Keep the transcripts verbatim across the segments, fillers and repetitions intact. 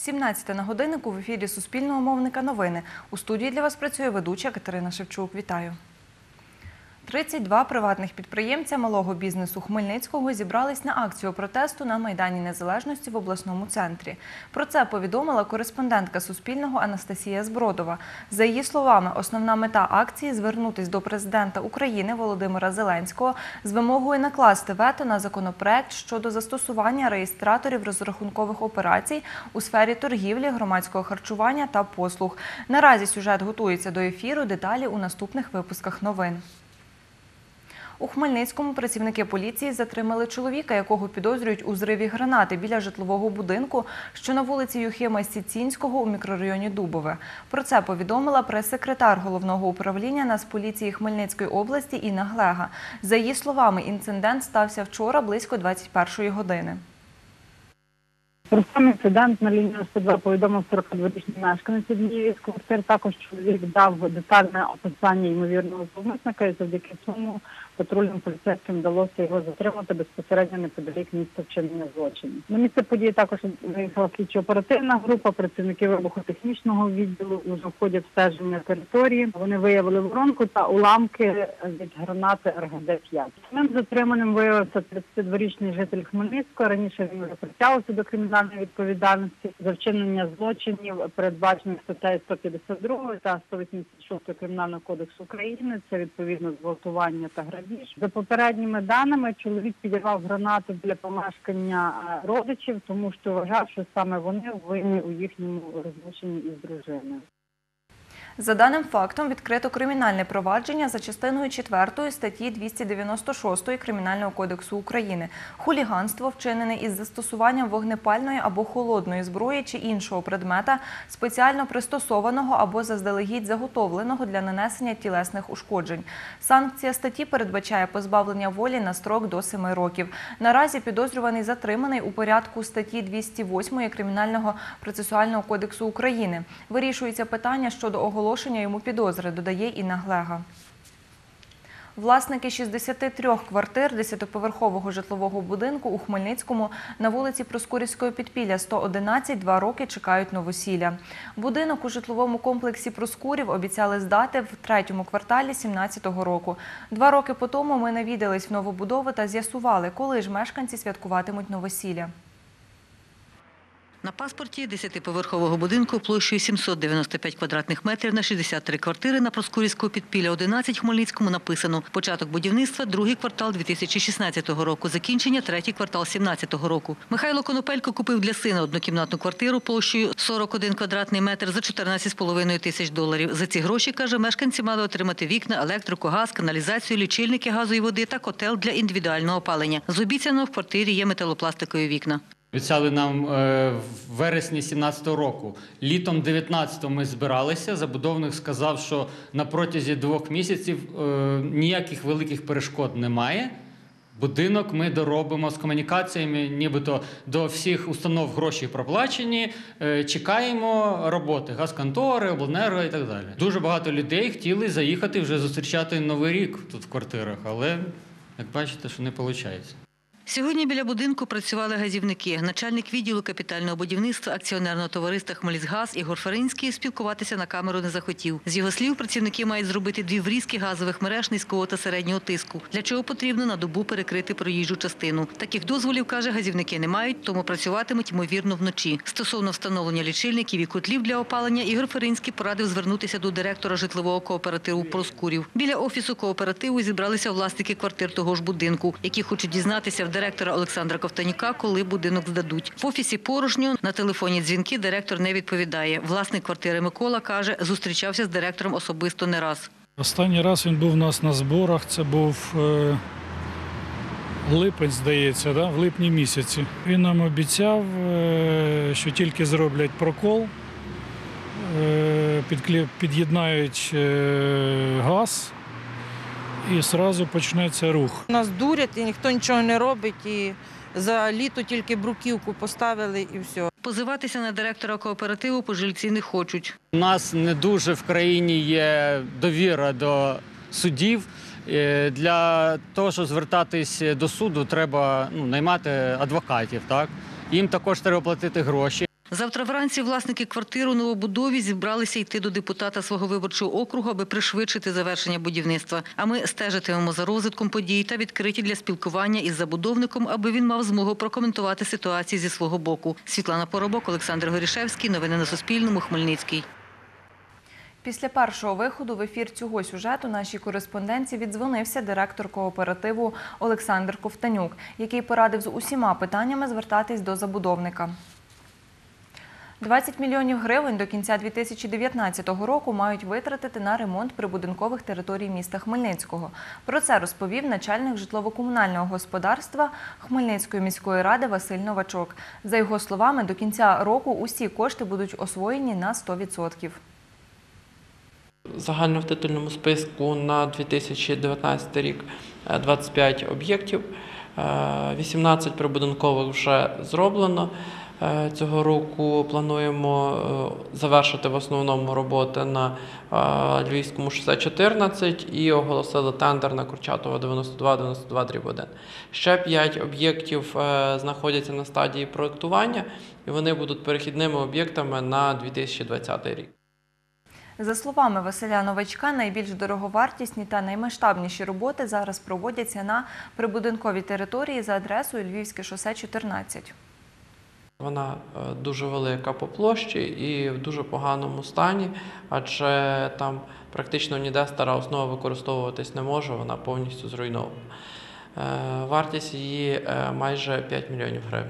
сімнадцята на годиннику в ефірі Суспільного мовника новини. У студії для вас працює ведуча Катерина Шевчук. Вітаю. тридцять два приватних підприємця малого бізнесу Хмельницького зібрались на акцію протесту на Майдані Незалежності в обласному центрі. Про це повідомила кореспондентка Суспільного Анастасія Збродова. За її словами, основна мета акції – звернутися до президента України Володимира Зеленського з вимогою накласти вето на законопроект щодо застосування реєстраторів розрахункових операцій у сфері торгівлі, громадського харчування та послуг. Наразі сюжет готується до ефіру, деталі у наступних випусках новин. У Хмельницькому працівники поліції затримали чоловіка, якого підозрюють у зриві гранати біля житлового будинку, що на вулиці Юхима Сіцінського у мікрорайоні Дубове. Про це повідомила прес-секретар Головного управління Нацполіції Хмельницької області Інна Глега. За її словами, інцидент стався вчора близько двадцять першої години. Про сам інцидент на лінію сто два повідомив сорокадворічний мешканець однієї з квартир. Також чоловік дав детальне описання ймовірного зловмисника, і завдяки цьому патрульним поліцейським вдалося його затримати безпосередньо неподалік місця вчинення злочину. На місце події також виїхала слідчо-оперативна група, працівники вибухотехнічного відділу вже в ході обстеження території. Вони виявили воронку та уламки від гранати ер ге де п'ять. Самим затриманим виявився тридцятидворічний житель Хмельницького. Раніше він вже притягувався до кримінальної відповідальності за вчинення злочинів, передбачених статтею сто п'ятдесят два та сто вісімдесят шість Кримінального кодексу України. Це відповідно зґвалтування та грабіж. За попередніми даними, чоловік підірвав гранату біля помешкання родичів, тому що вважав, що саме вони винні у їхньому розлученні із дружиною. За даним фактом відкрито кримінальне провадження за частиною четвертої статті двісті дев'яносто шість Кримінального кодексу України. Хуліганство, вчинене із застосуванням вогнепальної або холодної зброї чи іншого предмета, спеціально пристосованого або заздалегідь заготовленого для нанесення тілесних ушкоджень. Санкція статті передбачає позбавлення волі на строк до семи років. Наразі підозрюваний затриманий у порядку статті двісті восьмої Кримінального процесуального кодексу України. Вирішується питання щодо оголошення Оголошення йому підозри, додає Інна Глега. Власники шістдесяти трьох квартир десятиповерхового житлового будинку у Хмельницькому на вулиці Проскурівського підпілля сто одинадцять два роки чекають новосілля. Будинок у житловому комплексі Проскурів обіцяли здати в третьому кварталі сімнадцятого року. Два роки по тому ми навідались в новобудови та з'ясували, коли ж мешканці святкуватимуть новосілля. На паспорті десятиповерхового будинку площею сімсот дев'яносто п'ять квадратних метрів на шістдесят три квартири на Проскурівського підпілля одинадцять Хмельницькому написано початок будівництва – другий квартал дві тисячі шістнадцятого року, закінчення – третій квартал сімнадцятого року. Михайло Конопелько купив для сина однокімнатну квартиру площею сорок один квадратний метр за чотирнадцять з половиною тисяч доларів. За ці гроші, каже, мешканці мали отримати вікна, електрику, газ, каналізацію, лічильники газу і води та котел для індивідуального опалення. З обіцяного в квартирі є металопластикові вікна. Обіцяли нам в вересні сімнадцятого року. Літом дев'ятнадцятого ми збиралися. Забудовник сказав, що на протязі двох місяців ніяких великих перешкод немає. Будинок ми доробимо з комунікаціями, нібито до всіх установ гроші проплачені. Чекаємо роботи, газконтори, обленерго і так далі. Дуже багато людей хотіли заїхати вже зустрічати Новий рік тут в квартирах, але, як бачите, що не виходить. Сьогодні біля будинку працювали газівники. Начальник відділу капітального будівництва акціонерного товариства «Хмельськгаз» Ігор Фаринський спілкуватися на камеру не захотів. З його слів, працівники мають зробити дві врізки газових мереж низького та середнього тиску, для чого потрібно на добу перекрити проїжджу частину. Таких дозволів, каже, газівники не мають, тому працюватимуть, ймовірно, вночі. Стосовно встановлення лічильників і котлів для опалення, Ігор Фаринський порадив звернутися до директора житлового кооперативу «Проскурів». Біля офісу кооперативу зібралися власники квартир того ж будинку, які хочуть дізнатися в директора Олександра Ковтонюка, коли будинок здадуть. В офісі порожньо, на телефонні дзвінки директор не відповідає. Власник квартири Микола, каже, зустрічався з директором особисто не раз. Останній раз він був у нас на зборах, це був е, липень, здається, да? в липні місяці. Він нам обіцяв, е, що тільки зроблять прокол, е, під'єднають е, газ, і одразу почнеться рух. Нас дурять, і ніхто нічого не робить, і за літо тільки бруківку поставили і все. Позиватися на директора кооперативу пожильці не хочуть. У нас не дуже в країні є довіра до судів. Для того, щоб звертатись до суду, треба ну, наймати адвокатів. Так? Їм також треба платити гроші. Завтра вранці власники квартир у новобудові зібралися йти до депутата свого виборчого округу, аби пришвидшити завершення будівництва. А ми стежитимемо за розвитком подій та відкриті для спілкування із забудовником, аби він мав змогу прокоментувати ситуацію зі свого боку. Світлана Поробок, Олександр Горішевський. Новини на Суспільному. Хмельницький. Після першого виходу в ефір цього сюжету нашій кореспонденції віддзвонився директор кооперативу Олександр Ковтанюк, який порадив з усіма питаннями звертатись до забудовника. двадцять мільйонів гривень до кінця дві тисячі дев'ятнадцятого року мають витратити на ремонт прибудинкових територій міста Хмельницького. Про це розповів начальник житлово-комунального господарства Хмельницької міської ради Василь Новачок. За його словами, до кінця року усі кошти будуть освоєні на сто відсотків. Загально в титульному списку на дві тисячі дев'ятнадцятий рік двадцять п'ять об'єктів, вісімнадцять прибудинкових вже зроблено. Цього року плануємо завершити в основному роботи на Львівському шосе чотирнадцять і оголосили тендер на Курчатова дев'яносто два дев'яносто два дріб один. Ще п'ять об'єктів знаходяться на стадії проєктування і вони будуть перехідними об'єктами на дві тисячі двадцятий рік. За словами Василя Новачка, найбільш дороговартісні та наймасштабніші роботи зараз проводяться на прибудинковій території за адресою Львівське шосе чотирнадцять. Вона дуже велика по площі і в дуже поганому стані, адже там практично ніде стара основа використовуватись не може, вона повністю зруйнована. Вартість її майже п'ять мільйонів гривень.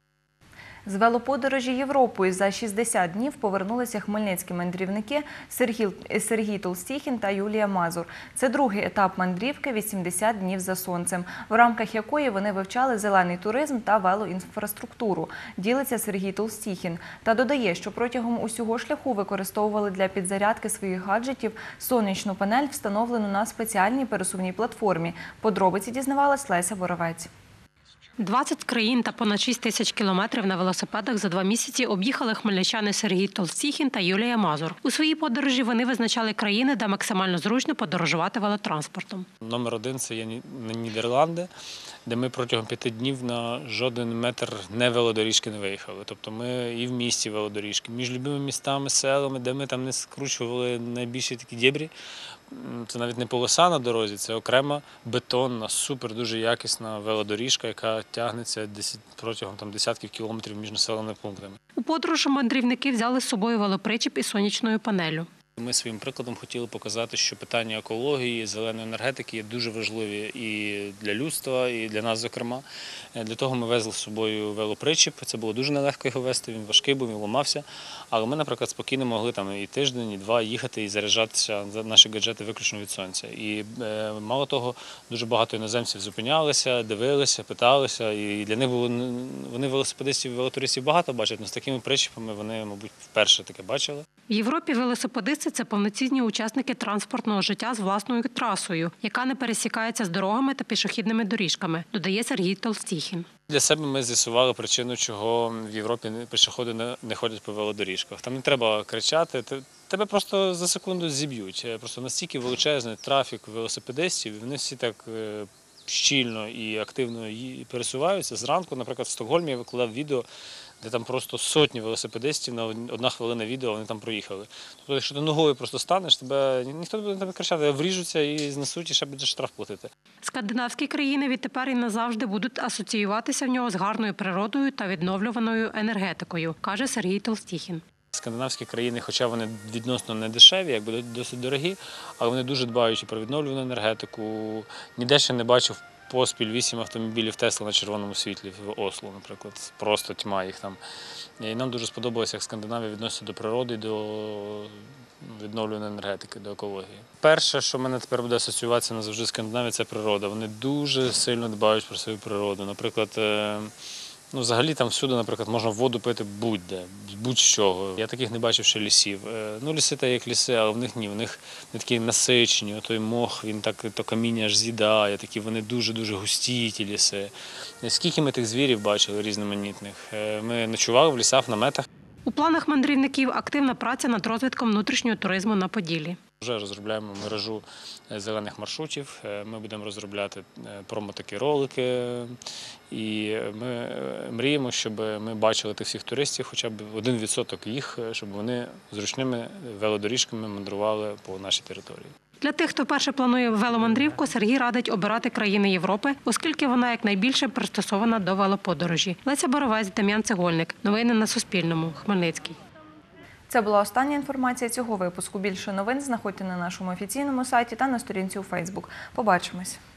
З велоподорожі Європою за шістдесят днів повернулися хмельницькі мандрівники Сергій, Сергій Толстіхін та Юлія Мазур. Це другий етап мандрівки «вісімдесят днів за сонцем», в рамках якої вони вивчали зелений туризм та велоінфраструктуру, ділиться Сергій Толстіхін. Та додає, що протягом усього шляху використовували для підзарядки своїх гаджетів сонячну панель, встановлену на спеціальній пересувній платформі. Подробиці дізнавалась Леся Боровець. двадцять країн та понад шість тисяч кілометрів на велосипедах за два місяці об'їхали хмельничани Сергій Толстіхін та Юлія Мазур. У своїй подорожі вони визначали країни, де максимально зручно подорожувати велотранспортом. Номер один – це є Нідерланди, де ми протягом п'яти днів на жоден метр не велодоріжки не виїхали. Тобто ми і в місті велодоріжки, між любими містами, селами, де ми там не скручували найбільші такі дєбрі. Це навіть не полоса на дорозі, це окрема бетонна, супер, дуже якісна велодоріжка, яка тягнеться протягом там, десятків кілометрів між населеними пунктами. У подорож мандрівники взяли з собою велопричіп із сонячною панеллю. Ми своїм прикладом хотіли показати, що питання екології, зеленої енергетики є дуже важливі і для людства, і для нас, зокрема. Для того ми везли з собою велопричіп. Це було дуже нелегко його везти, він важкий був, він ламався. Але ми, наприклад, спокійно могли там і тиждень, і два їхати і заряджатися наші гаджети виключно від сонця. І мало того, дуже багато іноземців зупинялися, дивилися, питалися. І для них було, вони велосипедистів, велотуристів багато бачать, але з такими причіпами вони, мабуть, вперше таке бачили. В Європі велосипедисти – це повноцінні учасники транспортного життя з власною трасою, яка не пересікається з дорогами та пішохідними доріжками, додає Сергій Толстіхін. Для себе ми з'ясували причину, чого в Європі пішоходи не ходять по велодоріжках. Там не треба кричати, тебе просто за секунду зіб'ють. Просто настільки величезний трафік велосипедистів, вони всі так щільно і активно пересуваються. Зранку, наприклад, в Стокгольмі я викладав відео, де там просто сотні велосипедистів на одна хвилина відео, вони там проїхали. Тобто, якщо ти ногою просто станеш, тебе ніхто не буде на тебе кричати, вріжуться і знесуть, і ще будеш штраф платити. Скандинавські країни відтепер і назавжди будуть асоціюватися в нього з гарною природою та відновлюваною енергетикою, каже Сергій Толстіхін. Скандинавські країни, хоча вони відносно не дешеві, якби досить дорогі, але вони дуже дбають про відновлювану енергетику. Ніде ще не бачив поспіль вісім автомобілів Тесла на червоному світлі в Осло, наприклад. Просто тьма їх там. І нам дуже сподобалося, як Скандинавія відноситься до природи, до відновлюваної енергетики, до екології. Перше, що в мене тепер буде асоціюватися назавжди з Скандинавією, це природа. Вони дуже сильно дбають про свою природу. Наприклад, ну, взагалі там всюди, наприклад, можна воду пити будь-де, будь-чого. Я таких не бачив ще лісів. Ну, ліси та як ліси, але в них ні, в них не такі насичені, той мох, він так, то каміння аж з'їдає, такі вони дуже-дуже густі, ті ліси. Скільки ми тих звірів бачили різноманітних. Ми ночували в лісах, в наметах. У планах мандрівників активна праця над розвитком внутрішнього туризму на Поділлі. Вже розробляємо мережу зелених маршрутів, ми будемо розробляти промо-такі ролики, і ми мріємо, щоб ми бачили тих всіх туристів, хоча б один відсоток їх, щоб вони зручними велодоріжками мандрували по нашій території. Для тих, хто вперше планує веломандрівку, Сергій радить обирати країни Європи, оскільки вона якнайбільше пристосована до велоподорожі. Леся Боровець, Дем'ян Цегольник. Новини на Суспільному. Хмельницький. Це була остання інформація цього випуску. Більше новин знаходьте на нашому офіційному сайті та на сторінці у Фейсбук. Побачимось.